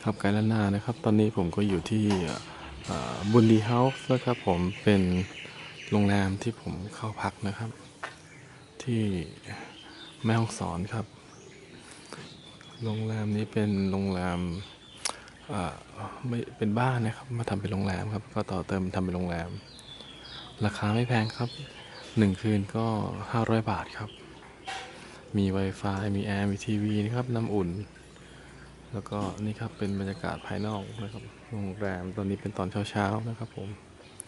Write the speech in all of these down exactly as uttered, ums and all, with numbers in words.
ครับไกด์ล้านนานะครับตอนนี้ผมก็อยู่ที่บุนดีเฮาส์นะครับผมเป็นโรงแรมที่ผมเข้าพักนะครับที่แม่ฮ่องสอนครับโรงแรมนี้เป็นโรงแรมไม่เป็นบ้านนะครับมาทำเป็นโรงแรมครับก็ต่อเติมทำเป็นโรงแรมราคาไม่แพงครับหนึ่งคืนก็ห้าร้อยบาทครับมี Wi-Fi มีแอร์มีทีวีนะครับน้ำอุ่นแล้วก็นี่ครับเป็นบรรยากาศภายนอกนะครับโรงแรมตอนนี้เป็นตอนเช้าๆนะครับผม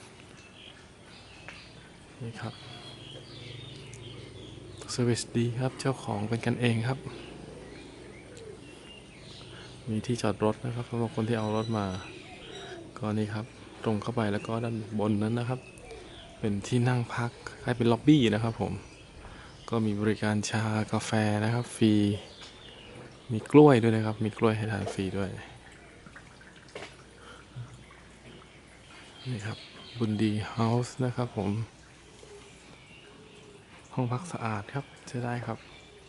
นี่ครับเซอร์วิสดีครับเจ้าของเป็นกันเองครับมีที่จอดรถนะครับสำหรับคนที่เอารถมาก็นี่ครับตรงเข้าไปแล้วก็ด้านบนนั้นนะครับเป็นที่นั่งพักคล้ายเป็นล็อบบี้นะครับผมก็มีบริการชากาแฟนะครับฟรีมีกล้วยด้วยนะครับมีกล้วยให้ทานฟรีด้วยนี่ครับบุนดีเฮาส์นะครับผมห้องพักสะอาดครับใช้ได้ครับ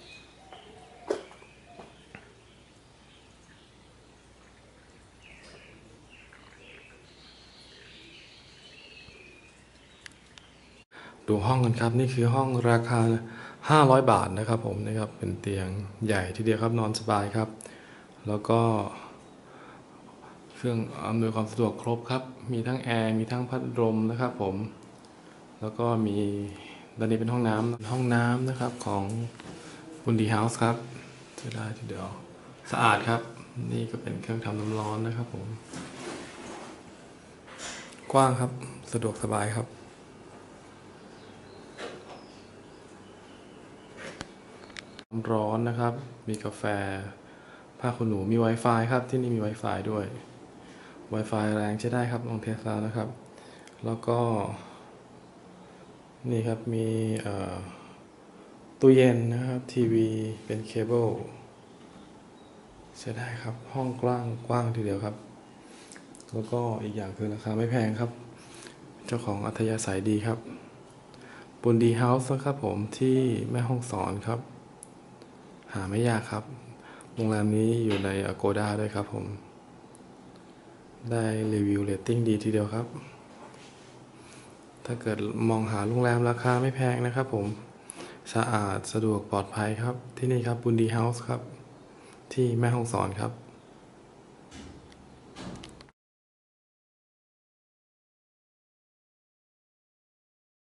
ดูห้องกันครับนี่คือห้องราคาห้าร้อยบาทนะครับผมนะครับเป็นเตียงใหญ่ทีเดียวครับนอนสบายครับแล้วก็เครื่องอำนวยความสะดวกครบครับมีทั้งแอร์มีทั้งพัดลมนะครับผมแล้วก็มีด้านนี้เป็นห้องน้ำห้องน้ำนะครับของบุนดีเฮาส์ครับใช้ได้ทีเดียวสะอาดครับนี่ก็เป็นเครื่องทำน้ำร้อนนะครับผมกว้างครับสะดวกสบายครับน้ำร้อนนะครับมีกาแฟผ้าขนหนูมี Wi-Fi ครับที่นี่มี Wi-Fi ด้วย Wi-Fi แรงใช้ได้ครับลองเทสแล้วนะครับแล้วก็นี่ครับมีตู้เย็นนะครับทีวีเป็นเคเบิลใช้ได้ครับห้องกว้างกว้างทีเดียวครับแล้วก็อีกอย่างคือราคาไม่แพงครับเจ้าของอัธยาศัยดีครับบุนดีเฮาส์นะครับผมที่แม่ฮ่องสอนครับหาไม่ยากครับโรงแรมนี้อยู่ใน Agoda ด้วยครับผมได้รีวิวเรตติ้งดีทีเดียวครับถ้าเกิดมองหาโรงแรมราคาไม่แพงนะครับผมสะอาดสะดวกปลอดภัยครับที่นี่ครับบุนดีเฮาส์ครับที่แม่ฮ่องสอนครับ